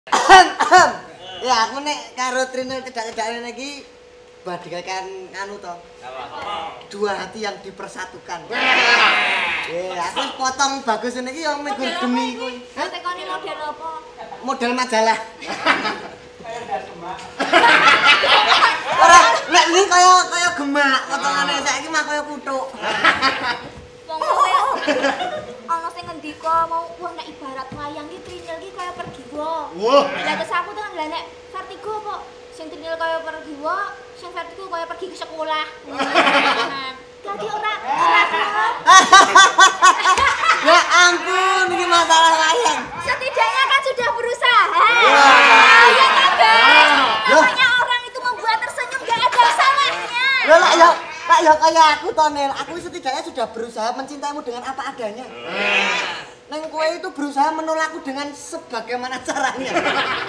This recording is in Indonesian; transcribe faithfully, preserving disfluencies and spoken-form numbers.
Ya aku nek karo Trinil cedak-cedakan iki bagaikan anu to. Dua hati yang dipersatukan. Ya, aku potong bagus ini iki yang megur demi kowe. Hah, tekoni model apa? Model majalah. Ora, nek iki kaya kaya gemak, potongane saiki mah kaya kuthuk. Wong kowe ana sing ngendika mau wah nek ibarat wayang iki Trinil iki kaya pergiwa. Wah. Lah terus aku tuh lah nek Vertigo kok sing Trinil kaya pergiwa, sing Vertigo kaya pergi ke sekolah. Dadi ora ora. Ya ampun, ini masalah wayang. Setidaknya kan sudah berusaha. Ya kan, guys. Namanya orang itu membuat tersenyum gak ada salahnya. Lah lah ya, lah ya kaya aku to, Nel. Aku setidaknya sudah berusaha mencintaimu dengan apa adanya. Neng kowe itu berusaha menolakku dengan sebagaimana caranya.